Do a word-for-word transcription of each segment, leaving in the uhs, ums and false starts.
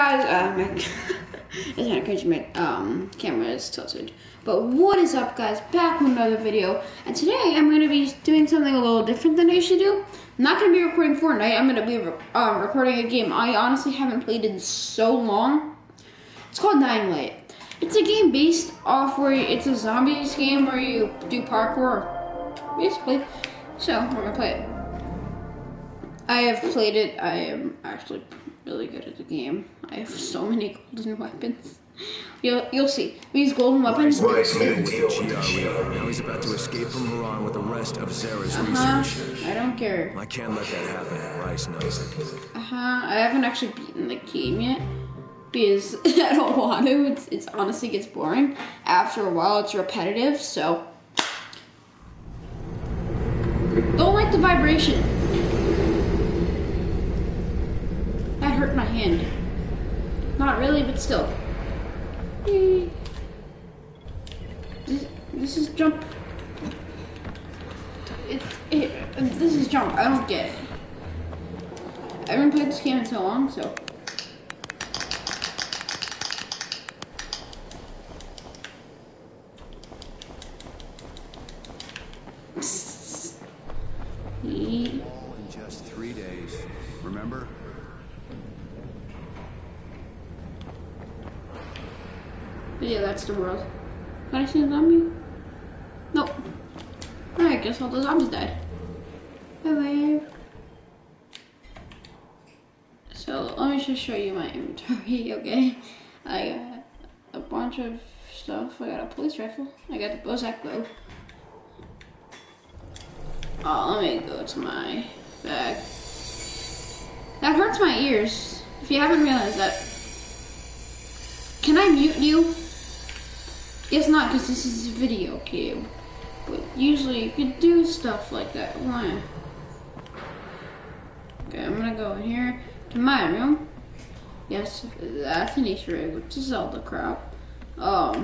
guys? Uh, my it's kind of crazy. My um, camera is tilted. But what is up, guys? Back with another video. And today I'm going to be doing something a little different than I usually do. I'm not going to be recording Fortnite. I'm going to be re um, recording a game I honestly haven't played in so long. It's called Dying Light. It's a game based off where it's a zombies game where you do parkour, basically. So we're going to play it. I have played it. I am actually really good at the game. I have so many golden weapons. You'll you'll see. These golden weapons. Rice had a deal with G R E. Now he's about to escape from Haran with the rest of Zara's uh-huh. research. I don't care. I can't let that happen, and Rice knows it. Uh-huh. I haven't actually beaten the game yet because I don't want to. It's, it's honestly gets boring. After a while, it's repetitive, so. Don't like the vibration. That hurt my hand. Not really, but still. This, this is jump. It, it, this is jump. I don't get it. I haven't played this game in so long, so. All in just three days. Remember? Yeah, that's the world. Can I see a zombie? Nope. I guess all the zombies died. Hello. So let me just show you my inventory, okay? I got a bunch of stuff. I got a police rifle. I got the Bozak bow. Oh, let me go to my bag. That hurts my ears. If you haven't realized that. Can I mute you? It's not because this is a video game. But usually you could do stuff like that. Why? Okay, I'm gonna go in here to my room. Yes, that's an Easter egg, which is all the crap. Um.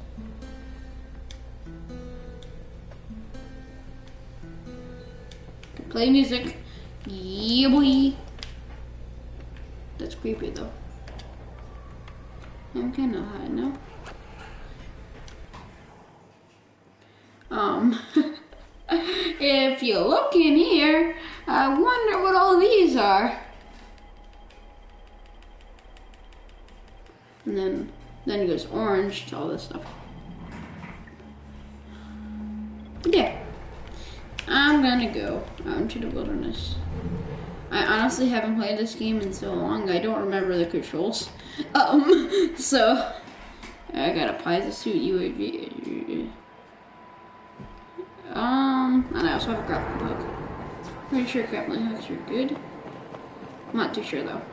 Play music. Yeah, boy. That's creepy though. I'm kind of high now. Um, if you look in here, I wonder what all these are. And then, then it goes orange to all this stuff. Yeah. I'm gonna go out into the wilderness. I honestly haven't played this game in so long, I don't remember the controls. Um, so, I got a Pisa suit U A V. Um, and I also have a grappling hook. Pretty sure grappling hooks are good. I'm not too sure though.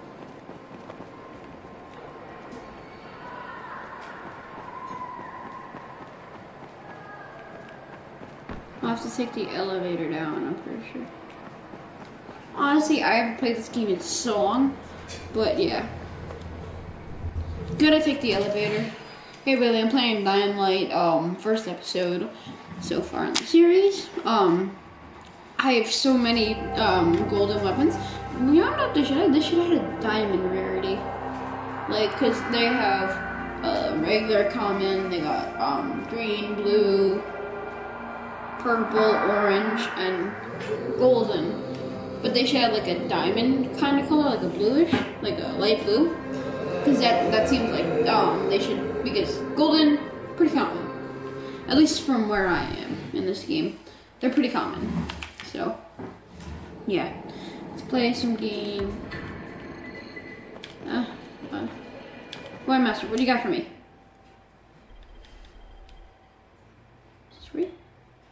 I'll have to take the elevator down, I'm pretty sure. Honestly, I haven't played this game in so long, but yeah. Gonna take the elevator. Hey Billy, I'm playing Dying Light, um, first episode so far in the series. Um, I have so many, um, golden weapons. You know what they should have? They should have had a diamond rarity. Like, cause they have, uh, regular common, they got, um, green, blue, purple, orange, and golden. But they should have like a diamond kind of color, like a bluish, like a light blue. Because that, that seems like um, they should, because golden, pretty common. At least from where I am in this game. They're pretty common. So, yeah. Let's play some game. Uh, uh. Boy Master, what do you got for me? Three?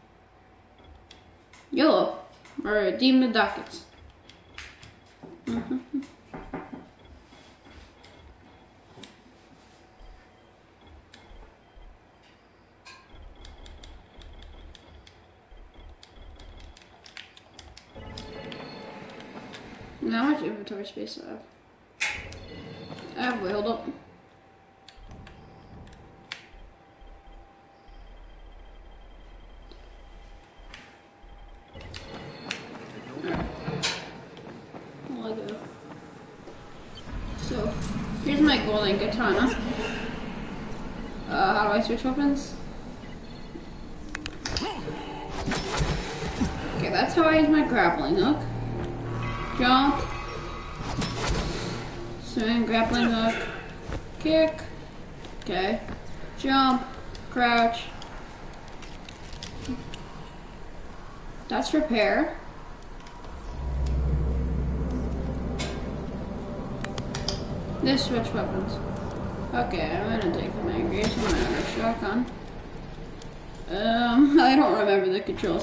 Yellow. Or redeem the dockets. Mm-hmm. How much inventory space do I have? I have wheeled up. Lego. So, Here's my golden katana. Uh, how do I switch weapons? Okay, that's how I use my grappling hook. Jump. Swing, grappling hook. Kick. Okay. Jump. Crouch. That's repair. This switch weapons. Okay, I'm gonna take my grease and my shotgun. Um, I don't remember the controls.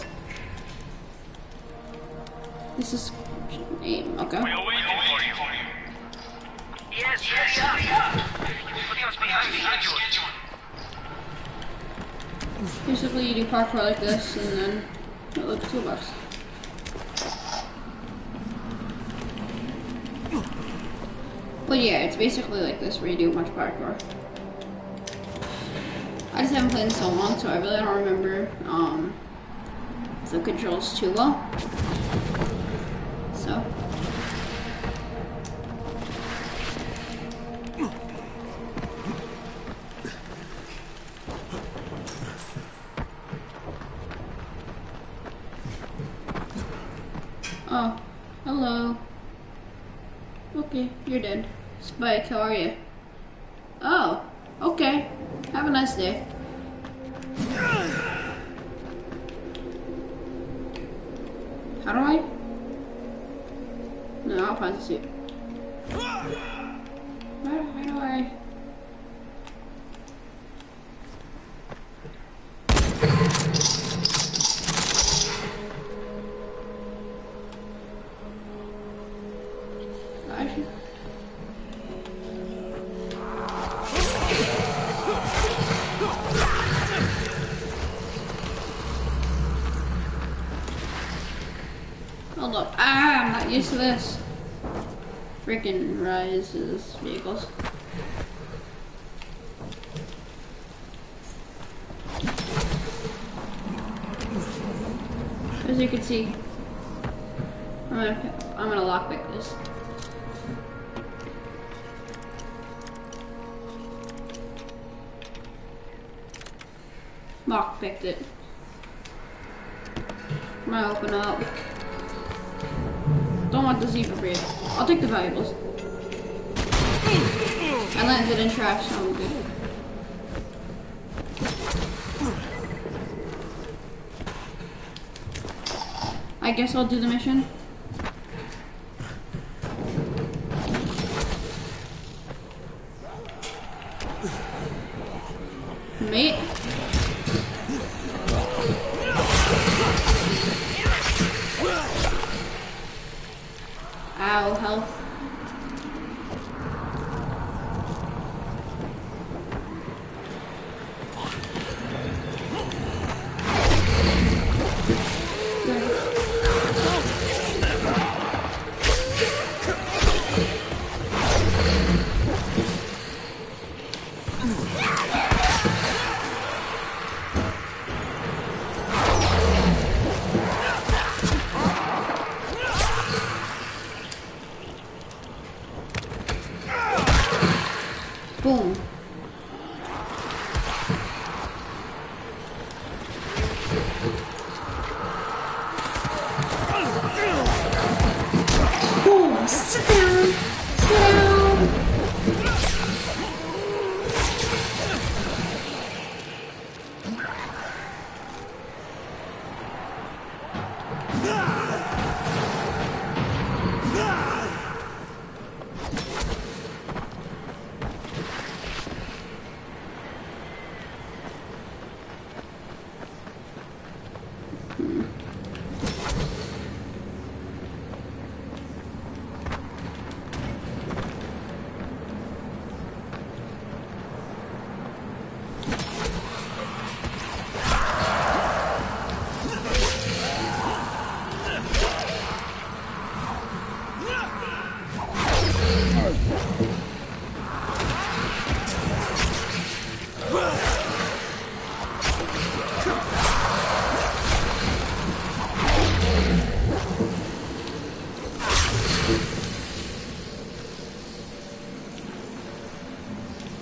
This is aim, okay. We are waiting for you. Yes, yes, yes. Putting us behind schedule. Basically, you do parkour like this, and then it looks two bucks. But yeah, it's basically like this where you do a bunch of parkour. I just haven't played in so long, so I really don't remember um, the controls too well. So. Oh, hello. Okay, you're dead. Spike, how are you? Oh, okay. Have a nice day. How do I? No, I'll pause the suit. Where, where do I? Actually. Hold up. Ah, I'm not used to this. Freaking rises vehicles. As you can see, I'm gonna I'm gonna lockpick this. Lockpicked it. I'm gonna open up. Don't want the zebra bread. I'll take the valuables. I landed in trash, so I'm good. I guess I'll do the mission. Mate. Ow, health. Boom. Boom. Sit down. Sit down.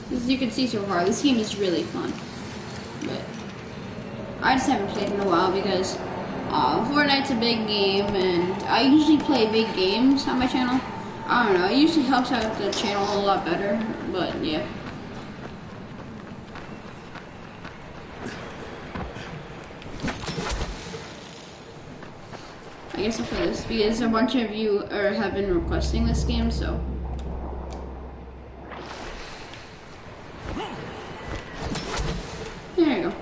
As you can see so far, this game is really fun. But I just haven't played in a while because uh, Fortnite's a big game, and I usually play big games on my channel. I don't know, it usually helps out the channel a lot better, but yeah. I guess I'll play this because a bunch of you are, have been requesting this game, so. There you go.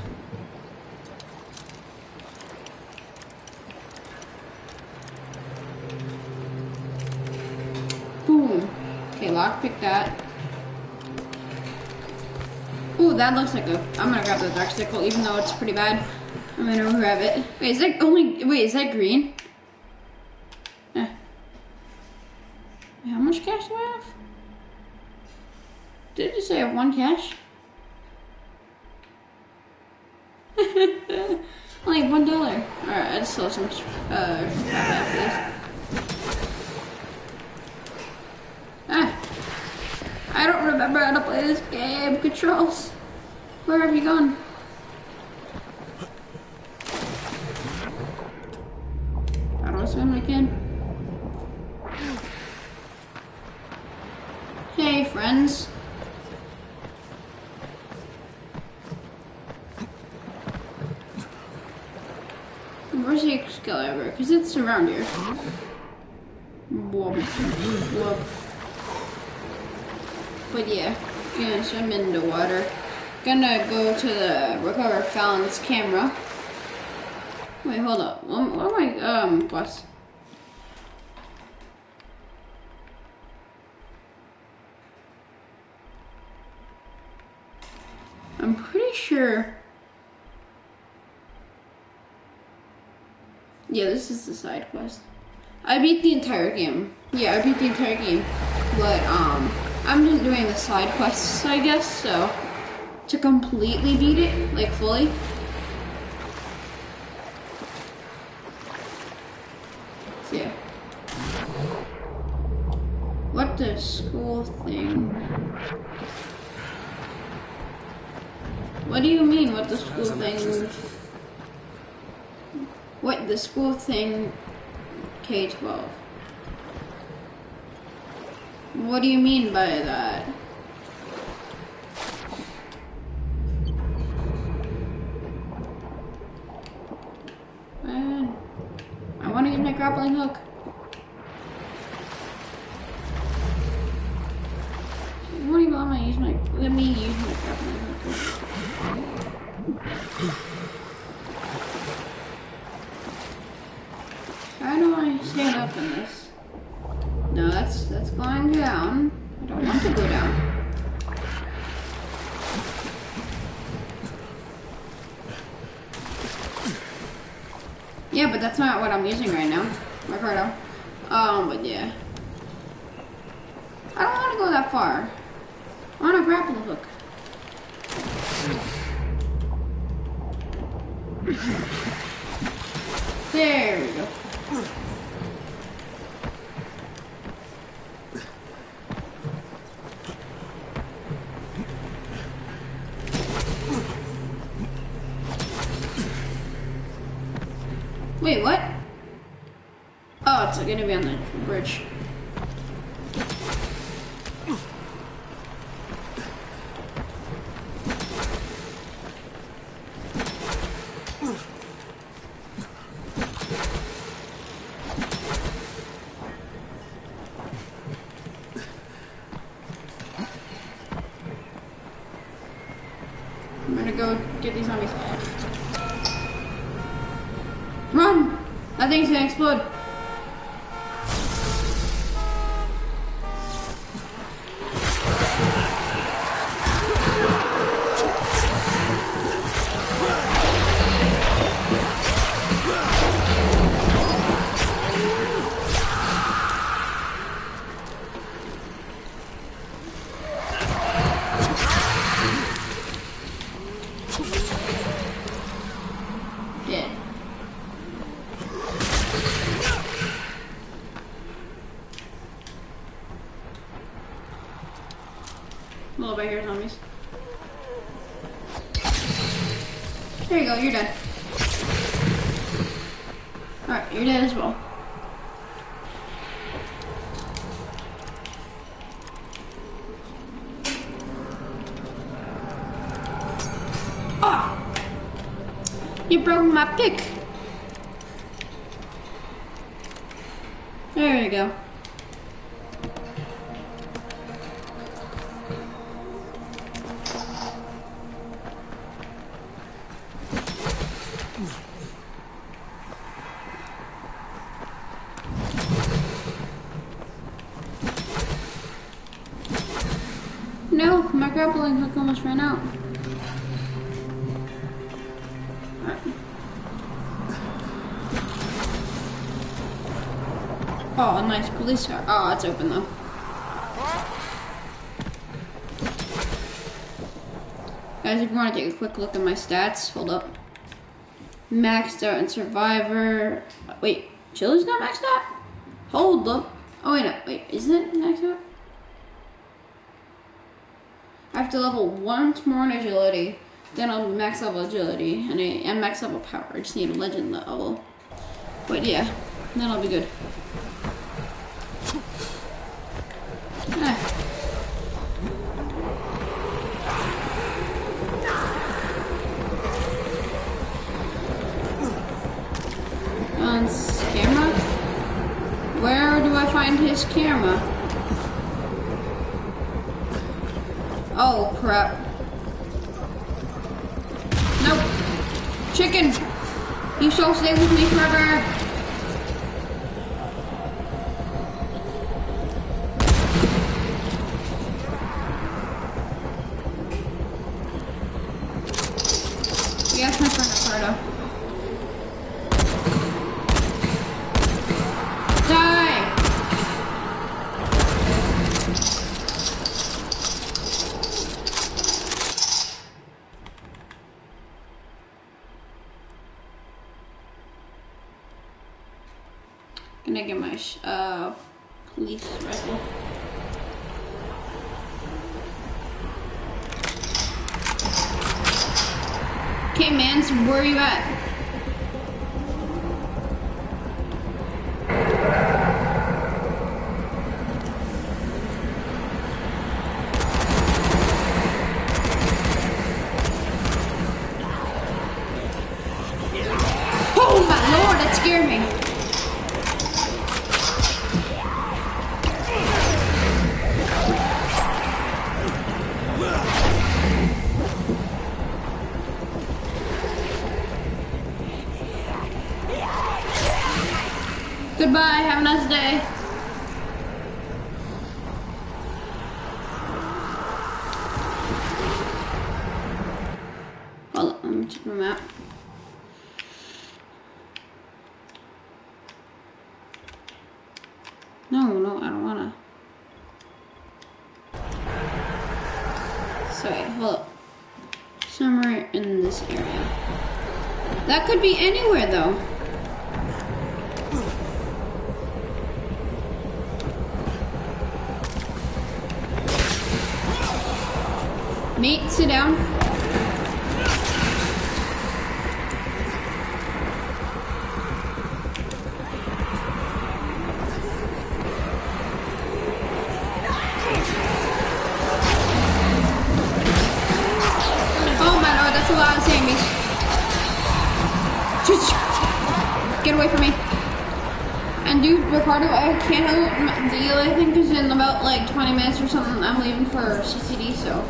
Boom. Okay, lockpick that. Ooh, that looks like a. I'm gonna grab the dark sickle, even though it's pretty bad. I'm gonna grab it. Wait, is that only? Wait, is that green? Eh. How much cash do I have? Did it just say I have one cash? Like one dollar. Alright, I just saw some uh Ah. I don't remember how to play this game. Controls. Where have you gone? How do I swim again? Hey friends. Where's the Excalibur? Because it's around here. Whoop. Whoop. But yeah, gonna swim in the water. Gonna go to the Recover Fallon's camera. Wait, hold up. What, what am I, um, plus? I'm pretty sure. Yeah, this is the side quest. I beat the entire game. Yeah, I beat the entire game. But, um, I'm just doing the side quests, I guess, so. To completely beat it, like, fully. So, yeah. What the school thing? What do you mean, what the school thing? What, the school thing, K twelve? What do you mean by that? Man, I want to use my grappling hook. You won't even let me use my, let me use my grappling hook. How do I stand up in this? No, that's that's going down. I don't want to go down. Yeah, but that's not what I'm using right now, Ricardo. Um, but yeah. I don't want to go that far. I want a grapple hook. There we go. Wait, what? Oh, it's gonna be on the bridge. I'm gonna go get these zombies. Run! That thing's gonna explode. Dead. little bit here, zombies. There you go, you're dead. Alright, you're dead as well. Ah! You broke my pick. There you go. No, my grappling hook almost ran out. Alright. Oh, a nice police car. Oh, it's open though. Guys, if you want to take a quick look at my stats, hold up. Maxed out in Survivor. Wait, Chili's not maxed out? Hold up. Oh, wait, no. Wait, isn't it maxed out? I have to level once more in agility, then I'll max level agility, and, I, and max level power. I just need a legend level. But yeah, then I'll be good. Ah. On camera? Where do I find his camera? Oh, crap. Nope. Chicken! You shall stay with me forever! Yes, my friend Ricardo. Die! Gonna get my uh, police rifle. Okay, man, so where are you at? Oh my lord, that scared me. Goodbye, have a nice day. Hold on, let me check my map. No, no, I don't wanna. Sorry, hold up. Somewhere in this area. That could be anywhere though. Mate, sit down. Oh my lord, that's a lot of zombies. Get away from me. And dude, Ricardo, I can't deal, I think, is in about like twenty minutes or something. I'm leaving for C C D, so.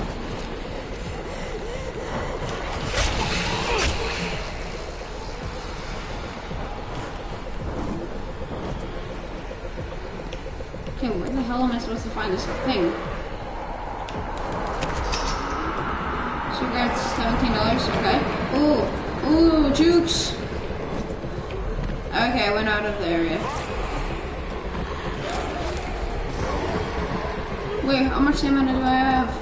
Okay, where the hell am I supposed to find this thing? Cigarettes, seventeen dollars, okay. Ooh, ooh, jukes. Okay, I went out of the area. Wait, how much stamina do I have?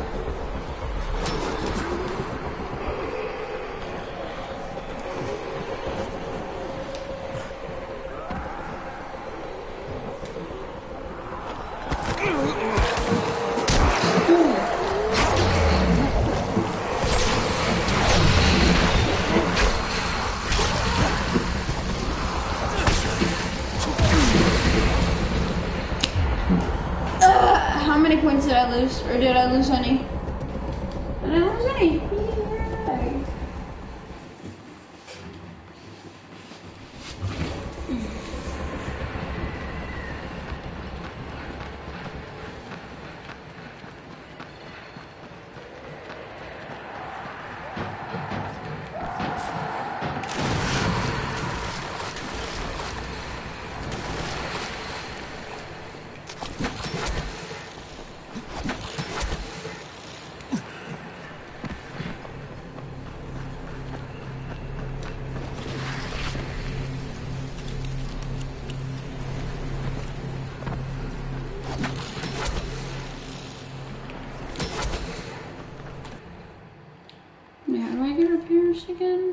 Ooh. points did I lose? Or did I lose any? Did I lose any? Yay. Wait, how do I get repairs again?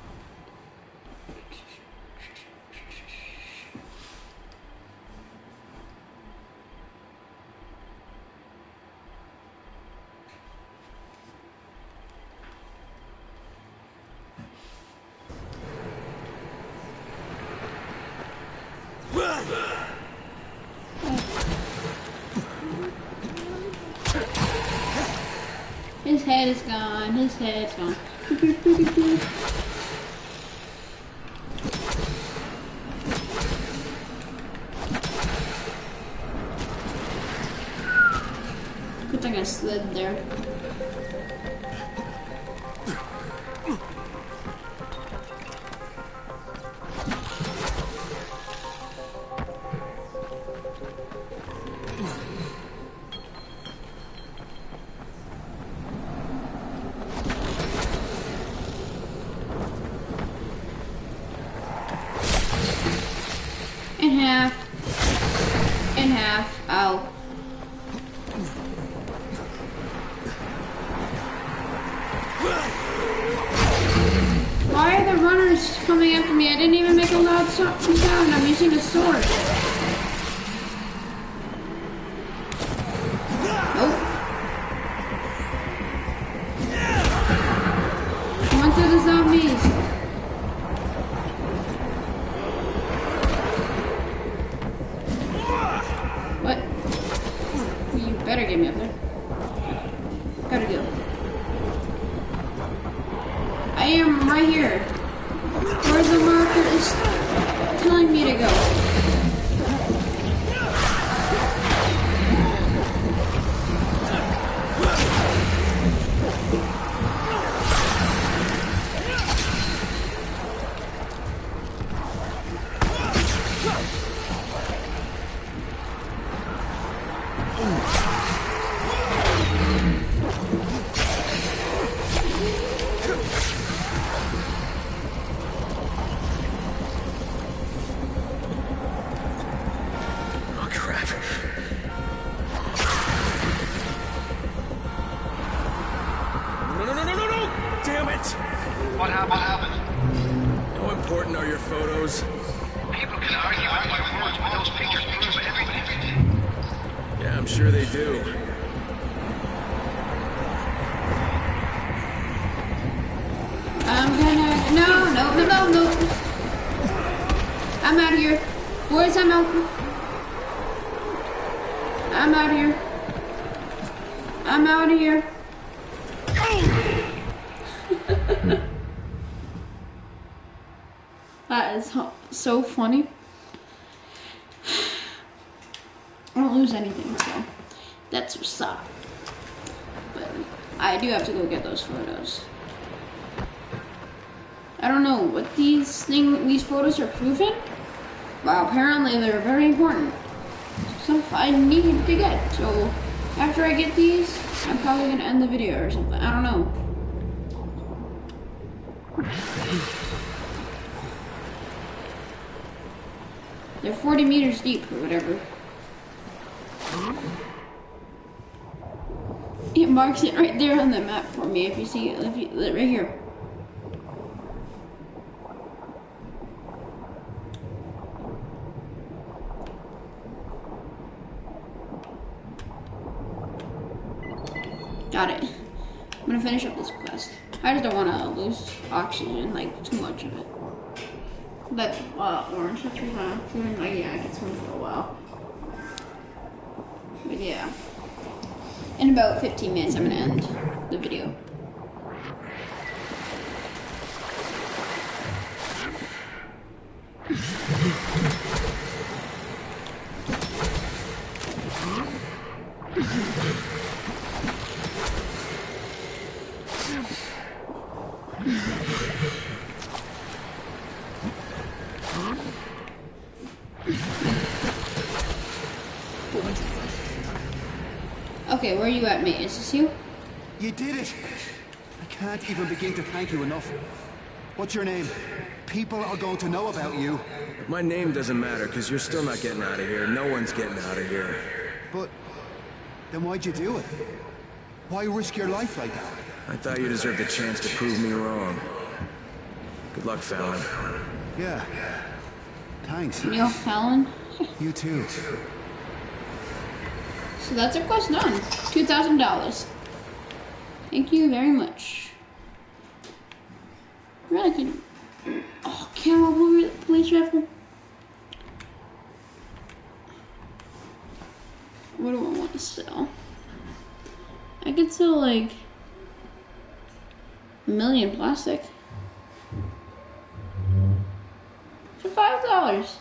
His head is gone. His head's gone. Good thing I slid there. In half. In half. Ow. Why are the runners coming after me? I didn't even make a loud sound. I'm using a sword. Nope. I went through the zombies. What? You better get me up there. Gotta go. I am right here. Where the marker is telling me to go. What happened? What happened? How important are your photos? People can argue with my words, but those pictures, pictures of everything. Yeah, I'm sure they do. I'm gonna... No, no, no, no, no. I'm out of here. Boys, I'm out. I'm out of here. I'm out of here. That is so funny. I don't lose anything, so that's what's up. But I do have to go get those photos. I don't know what these thing these photos are proving, but apparently they're very important. So I need to get. So after I get these, I'm probably gonna end the video or something. I don't know. They're forty meters deep or whatever. It marks it right there on the map for me if you see it, if you, right here. Got it. I'm gonna finish up this quest. I just don't want to lose oxygen, like too much of it. But uh, orange, that's fine. Like, yeah, I can swim for a while. But yeah. In about fifteen minutes, I'm gonna end the video. Okay, where are you at, mate? Is this you? You did it! I can't even begin to thank you enough. What's your name? People are going to know about you. My name doesn't matter, because you're still not getting out of here. No one's getting out of here. But then why'd you do it? Why risk your life like that? I thought you deserved a chance to prove me wrong. Good luck, Fallon. Yeah. Thanks. Neil Fallon? You too. So that's our quest done. two thousand dollars. Thank you very much. Really good. Oh, camo police rifle. What do I want to sell? I could sell like a million plastic for five dollars.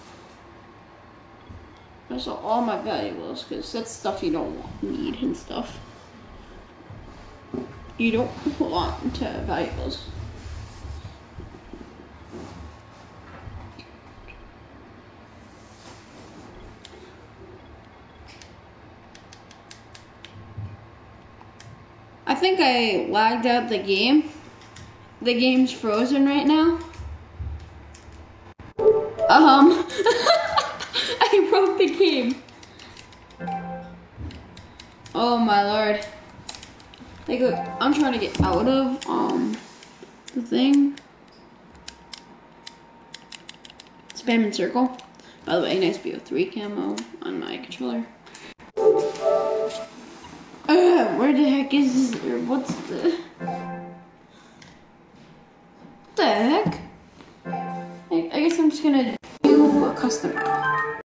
I sell all my valuables because that's stuff you don't want, need and stuff. You don't want to valuables. I think I lagged out the game. The game's frozen right now. Um, I broke the game. Oh my lord. Like, look, I'm trying to get out of, um, the thing. Spam and circle. By the way, nice B O three camo on my controller. Uh, where the heck is this, or what's the, what the heck? I, I guess I'm just gonna do a custom.